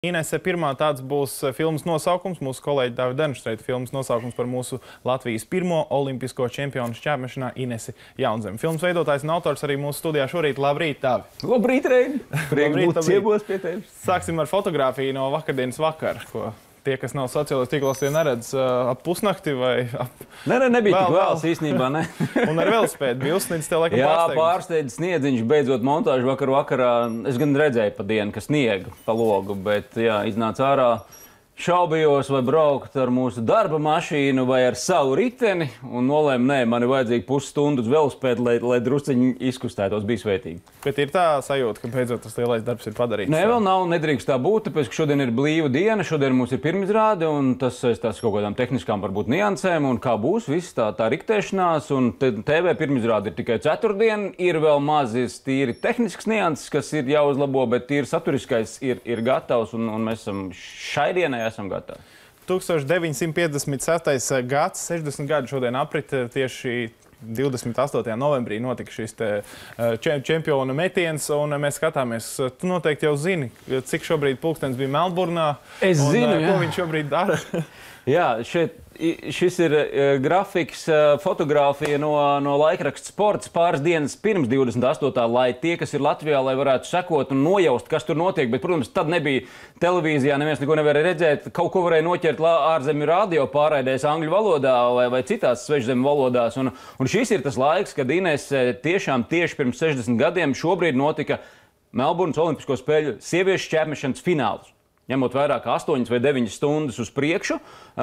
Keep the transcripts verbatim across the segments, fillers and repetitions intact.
Inese, pirmā tāds būs filmas nosaukums, mūsu kolēģi Dāvi Denštreita filmas nosaukums par mūsu Latvijas pirmo olimpisko čempionu šķērsmešanā Inesi Jaunzemi. Filmas veidotājs un autors arī mūsu studijā šorīt. Labrīt, Dāvi! Labrīt, Reini! Prieks būt ciemos pie tevis. Sāksim ar fotogrāfiju no vakardienas vakara, ko tie, kas nav sociālos tīklos, tie neredz ap pusnakti vai ap... Nē, ne, nebija tik vēls īstenībā, ne? Un ar velospēdu bija uzsniedz tev laikam pārsteigums. Jā, pārsteidz sniedziņš, beidzot montāžu vakar vakarā. Es gan redzēju pa dienu, ka sniega pa logu, bet jā, iznāca ārā. Šaubījos, vai braukt ar mūsu darba mašīnu vai ar savu riteni, un nolēmu, nē, man ir vajadzīgi pusstundu uz velospēdu, lai, lai drusciņi izkustētos, bija svētīgi. Bet ir tā sajūta, ka beidzot tas lielais darbs ir padarīts? Nē, vēl nav, nedrīkst tā būt, tāpēc, ka šodien ir blīva diena, šodien mums ir pirmizrāde, un tas saistās kaut kādām tehniskām varbūt niansēm, un kā būs viss tā, tā riktēšanās, un T V pirmizrāde ir tikai ceturtdien, ir vēl mazas tīri tehniskas nianses, kas ir jāuzlabo, bet tīri saturiskais ir, ir gatavs, un, un mēs esam šai dienai esam gatavi. tūkstoš deviņsimt piecdesmit sestais gads, sešdesmit gadi šodien aprit, tieši divdesmit astotajā novembrī notika šis te čempiona metiens, un mēs skatāmies, tu noteikti jau zini, cik šobrīd pulkstenis bija Melburnā. Es un, zinu, jā. Ko viņš šobrīd dara? Jā, šeit, šis ir uh, grafiks, uh, fotogrāfija no, no laikraksta Sports pāris dienas pirms divdesmit astotā, lai tie, kas ir Latvijā, lai varētu sekot un nojaust, kas tur notiek. Bet, protams, tad nebija televīzijā, neviens neko nevarēja redzēt. Kaut ko varēja noķert ārzemju radio pārraidēs angļu valodā vai, vai citās svešzemju valodās. Un, un šis ir tas laiks, kad Inese tiešām tieši pirms sešdesmit gadiem šobrīd notika Melburnas Olimpisko spēļu sieviešu šķērsmešanas fināls. Ņemot vairāk astoņas vai deviņas stundas uz priekšu,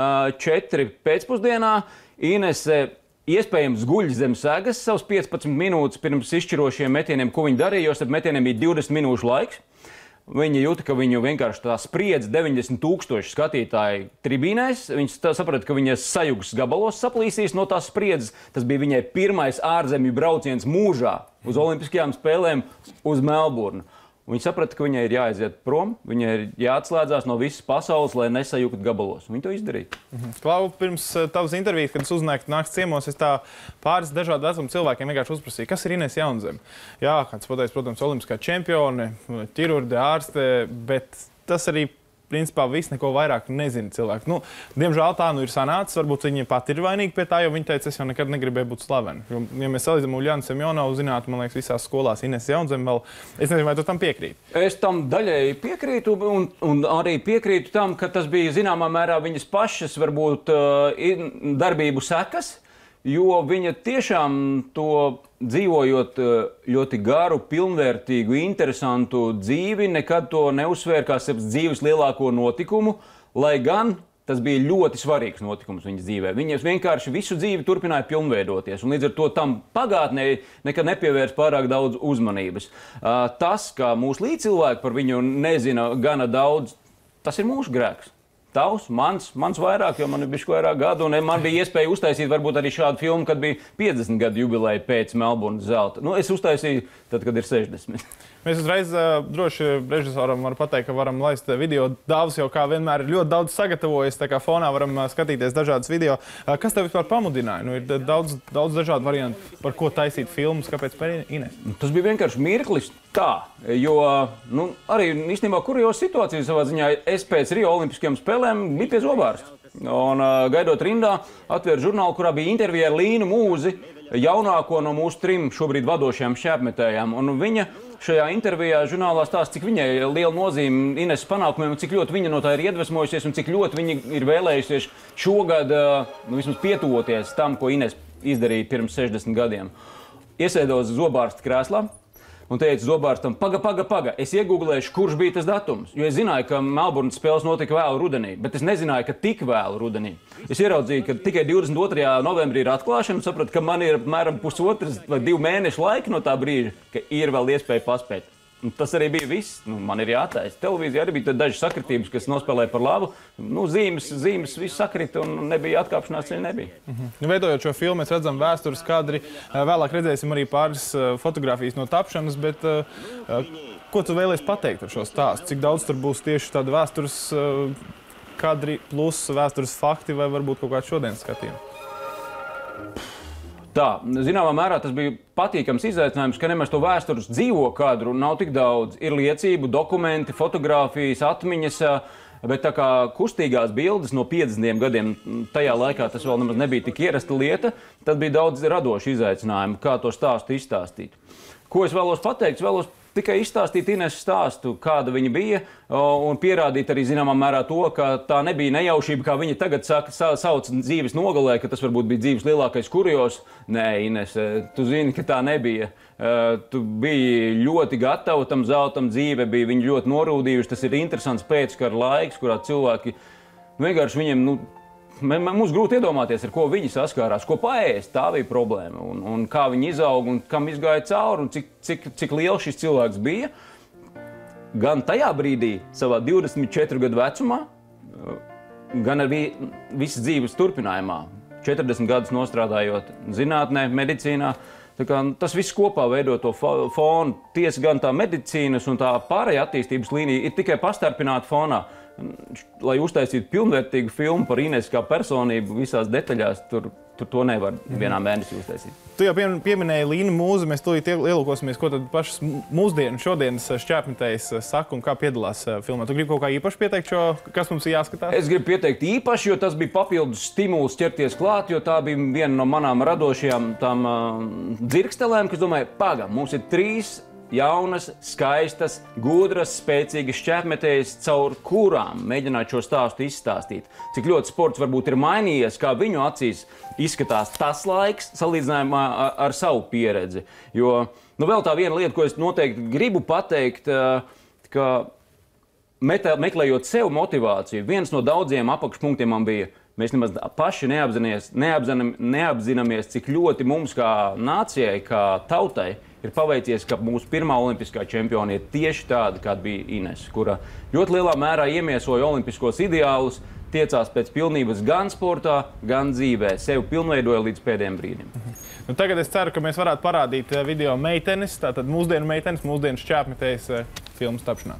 četri pēcpusdienā, Inese iespējams guļ zem segas savus piecpadsmit minūtes pirms izšķirošiem metieniem, ko viņi darīja, jo starp metieniem bija divdesmit minūšu laiks. Viņi jūta, ka viņu vienkārši tā spriedz deviņdesmit tūkstoši skatītāji tribīnēs. Viņi saprata, ka viņas sajūgas gabalos saplīsīs no tās spriedzes. Tas bija viņai pirmais ārzemju brauciens mūžā uz Olimpiskajām spēlēm uz Melburnu. Viņi saprata, ka viņai ir jāaiziet prom, viņai ir jāatslēdzās no visas pasaules, lai nesajūgtu gabalos. Viņi to izdarīja. Mhm. Klau, pirms tavas intervijas, kad es uzzināju, ka nāks ciemos, es tā pāris dažādu vecumu cilvēkiem vienkārši uzprasīju, kas ir Inese Jaunzeme. Jā, kāds pateica, protams, olimpiskā čempione, ķirurde, ārste, bet tas arī principā viss neko vairāk nezina cilvēki. Nu, diemžēl tā nu ir sanācis, varbūt viņi pat ir vainīgi pie tā, jo viņi teica, es jau nekad negribēju būt slaveni. Jo, ja mēs salīdzinām Uljānu Semjonovu, zinātu, man liekas, visās skolās Inese Jaunzeme vēl, es nezinu, vai tu tam piekrīti? Es tam daļēji piekrītu, un, un arī piekrītu tam, ka tas bija zināmā mērā viņas pašas, varbūt, darbību sekas, jo viņa tiešām to dzīvojot ļoti garu, pilnvērtīgu, interesantu dzīvi, nekad to neuzsvēra kā savas dzīves lielāko notikumu, lai gan tas bija ļoti svarīgs notikums viņas dzīvē. Viņas vienkārši visu dzīvi turpināja pilnveidoties, un līdz ar to tam pagātnē nekad nepievērs pārāk daudz uzmanības. Tas, ka mūsu līdzcilvēki par viņu nezina gana daudz, tas ir mūsu grēks. Tavs, mans, mans vairāk, jo man ir bišķi vairāk gadu, un man bija iespēja uztaisīt varbūt arī šādu filmu, kad bija piecdesmit gadu jubileja pēc Melburnas zelta. Nu, es uztaisīju tad, kad ir sešdesmit. Mēs uzreiz uh, droši režisoram varam pateikt, ka varam laist video. Dāvs jau kā vienmēr ir ļoti daudz sagatavojis, tā kā fonā varam uh, skatīties dažādas video. Uh, kas tev vispār pamudināja? Nu, ir daudz, daudz dažādu variantu, par ko taisīt filmas, kāpēc par Inesi? Tas bija vienkārši mirklis tā, jo nu, arī īstenībā kurjos situācijas savā ziņā es pēc Rio olimpiskajām spēlēm biju pie zobārsta. Un uh, gaidot rindā, atvēru žurnālu, kurā bija intervija ar Līnu Mūzi, jaunāko no mūsu trim šobrīd vadošajām šķērsmetējām. Un viņa šajā intervijā žurnālā stāsta, cik viņai ir liela nozīme Ineses panākumiem, cik ļoti viņa no tā ir iedvesmojusies un cik ļoti viņa ir vēlējusies šogad nu, vismaz pietuvoties tam, ko Inese izdarīja pirms sešdesmit gadiem. Iesēdos zobārsta krēslā un teica zobārstam, paga, paga, paga, es iegūglēšu, kurš bija tas datums. Jo es zināju, ka Melburnas spēles notika vēlu rudenī, bet es nezināju, ka tik vēlu rudenī. Es ieraudzīju, ka tikai divdesmit otrajā novembrī ir atklāšana, un sapratu, ka man ir apmēram pusotras vai divu mēnešu laika no tā brīža, ka ir vēl iespēja paspēt. Un tas arī bija viss. Nu, man ir jātaisa. Televīzija arī bija dažas sakritības, kas nospēlēja par labu. Nu, zīmes, zīmes viss sakrita un nebija atkāpšanās ceļa nebija. Mhm. Veidojot šo filmu, mēs redzam vēstures kadri. Vēlāk redzēsim arī pāris fotogrāfijas no tapšanas, bet ko tu vēlies pateikt par šo stāstu? Cik daudz tur būs tieši tādi vēstures kadri plus vēstures fakti vai varbūt kaut kāds šodienas skatījums? Tā, zināmā mērā tas bija patīkams izaicinājums, ka nemaz to vēstures dzīvo kadru nav tik daudz. Ir liecību, dokumenti, fotogrāfijas, atmiņas, bet tā kā kustīgās bildes no piecdesmitiem gadiem, tajā laikā tas vēl nemaz nebija tik ierasta lieta, tad bija daudz radošu izaicinājumu, kā to stāstu izstāstīt. Ko es vēlos pateikt? Es vēlos tikai izstāstīt Ineses stāstu, kāda viņa bija, un pierādīt arī zināmā mērā to, ka tā nebija nejaušība, kā viņa tagad saka, sauc dzīves nogalē, ka tas varbūt bija dzīves lielākais kurjos. Nē, Inese, tu zini, ka tā nebija. Tu biji ļoti gatava tam zeltam, dzīve bija viņa ļoti norūdījuši. Tas ir interesants pēckara laiks, kurā cilvēki vienkārši viņiem, nu, mums grūti iedomāties, ar ko viņi saskārās, ko paēst, tā bija problēma, un, un kā viņi izauga, un kam izgāja cauri, un cik, cik, cik liels šis cilvēks bija. Gan tajā brīdī, savā divdesmit četru gadu vecumā, gan arī visas dzīves turpinājumā, četrdesmit gadus nostrādājot zinātnē, medicīnā. Tā kā, tas viss kopā veido to fonu. Tiesa gan tā medicīnas un tā pārējā attīstības līnija ir tikai pastarpināta fonā. Lai uztaisītu pilnvērtīgu filmu par Inesu kā personību visās detaļās, tur, tur to nevar vienā mēnesī uztaisīt. Tu jau pieminēji Līnu Mūzi, mēs tūlīt ielūkosimies, ko tad pašas mūsdienu šodienas šķēpmetējs saka un kā piedalās filmā. Tu gribi kaut kā īpaši pieteikt šo, kas mums ir jāskatās? Es gribu pieteikt īpaši, jo tas bija papildus stimuls ķerties klāt, jo tā bija viena no manām radošajām tām uh, dzirkstelēm, kas domāja, pagam, mums ir trīs jaunas, skaistas, gudras, spēcīgas šķēpmetējas, caur kurām mēģināt šo stāstu izstāstīt. Cik ļoti sports varbūt ir mainījies, kā viņu acīs izskatās tas laiks, salīdzinājumā ar, ar savu pieredzi. Jo, nu vēl tā viena lieta, ko es noteikti gribu pateikt, ka meklējot sev motivāciju, viens no daudziem apakšpunktiem man bija, mēs nemaz paši neapzināmies, neapzināmies, cik ļoti mums kā nācijai, kā tautai, ir paveicies, ka mūsu pirmā olimpiskā čempiona ir tieši tāda, kāda bija Inese, kura ļoti lielā mērā iemiesoja olimpiskos ideālus, tiecās pēc pilnības gan sportā, gan dzīvē, sevi pilnveidoja līdz pēdējiem brīdim. Nu, tagad es ceru, ka mēs varētu parādīt video meitenes, tātad mūsdienu meitenes, mūsdienu šķēpmetējas filmas tapšanā.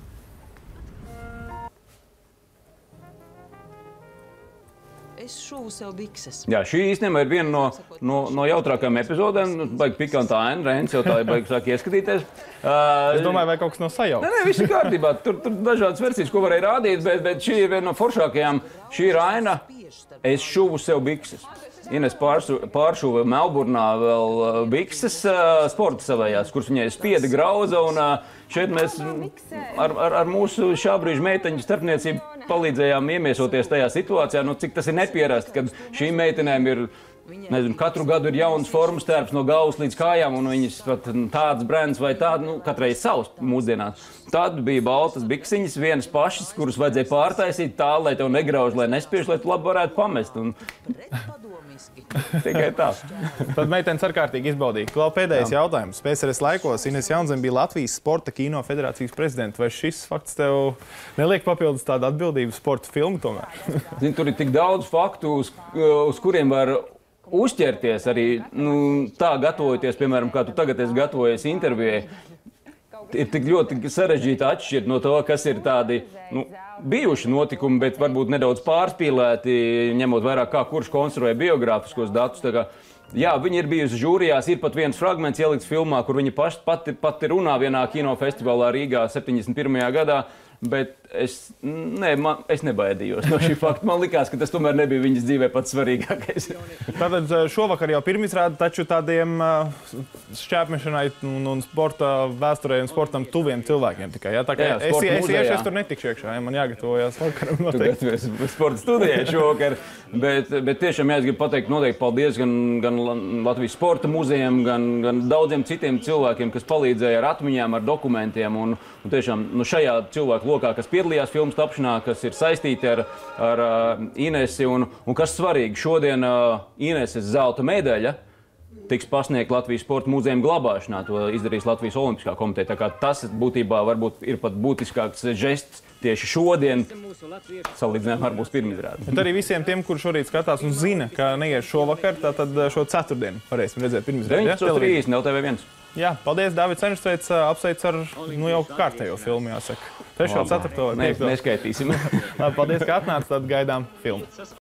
Es šuvu sev bikses. Jā, šī īstenībā ir viena no, no, no jautrākajām epizodēm. Baigi pikantā aina, Reins jau tā ir baigi sāk ieskatīties. Uh, es domāju, vai kaut kas no sajauks. Nē, nē, viss ir kārtībā. Tur, tur dažādas versijas, ko varēja rādīt, bet, bet šī ir viena no foršākajām. Šī ir aina, es šuvu sev bikses. Ines pāršuva Melburnā vēl bikses sporta savējās, kuras viņai spieda grauza, un šeit mēs ar, ar, ar mūsu šā brīža meiteņu starpniecību palīdzējām iemiesoties tajā situācijā, nu, cik tas ir nepierasti, kad šīm meitenēm ir, nezinu, katru gadu ir jauns formas tērps no galvas līdz kājām, un viņas pat tāds brands vai tāda, nu, katrai savs mūsdienās. Tad bija baltas biksiņas, vienas pašas, kuras vajadzēja pārtaisīt tā, lai tev negrauž, lai nespiež, lai tu labi varētu pamest. Un... Tikai tā. Tad meitenes ārkārtīgi izbaudīja. Vēl pēdējais Jā. jautājums. P S R S laikos Inese Jaunzeme bija Latvijas Sporta kino federācijas prezidenta. Vai šis fakts tev neliek papildus tādu atbildību sporta filmu tomēr? Zin, tur ir tik daudz faktu, uz, uz kuriem var uzķerties arī nu, tā gatavojoties, piemēram, kā tu tagad esi gatavojies intervijai. Ir tik ļoti sarežģīti atšķirt no to, kas ir tādi nu, bijuši notikumi, bet varbūt nedaudz pārspīlēti, ņemot vērā, kā kurš konstruē biogrāfiskos datus. Tā kā, jā, viņi ir bijusi žūrijās, ir pat viens fragments ielikts filmā, kur viņi paši pati, pati runā vienā kinofestivālā Rīgā septiņdesmit pirmajā gadā. Bet es, ne, man, es nebaidījos no šī fakta. Man likās, ka tas tomēr nebija viņas dzīvē pats svarīgākais. Tātad šovakar jau pirmizrāde, taču tādiem šķēpmešanai un, un sporta vēsturē un sportam tuviem cilvēkiem tikai. Jā, tā kā jā, es, es iešu, es tur netikšu iekšā, ja man jāgatavojās vakaram noteikti. Tu gatavojies sporta studijai šovakar, bet, bet tiešām jā, es gribu pateikt noteikti paldies gan, gan Latvijas sporta muzejiem, gan, gan daudziem citiem cilvēkiem, kas palīdzēja ar atmiņām, ar dokumentiem. Un, un tiešām nu, šajā cilvēku lokā, kas piedalījās filmas tapšanā, kas ir saistīti ar, ar uh, Inesi. Un, un kas svarīgi, šodien uh, Ineses zelta medaļa tiks pasniegta Latvijas sporta muzejuma glabāšanā. To izdarīs Latvijas Olimpiskā komiteja. Tā kā tas būtībā varbūt ir pat būtiskāks žests tieši šodien, salīdzinājumā ar mūsu pirmizrādi. Bet arī visiem tiem, kur šorīt skatās un zina, ka neies šovakar, tad šo ceturtdienu varēsim redzēt pirmizrādi. deviņpadsmit trīsdesmit L T V viens. Jā, paldies, Dāvids Cenšsveids, apsveic ar nu, jau kārtējo filmu, jāsaka. Trešo, ceturto vai piekto. Neskaitīsim. Labi, paldies, ka atnāc, tad gaidām filmu.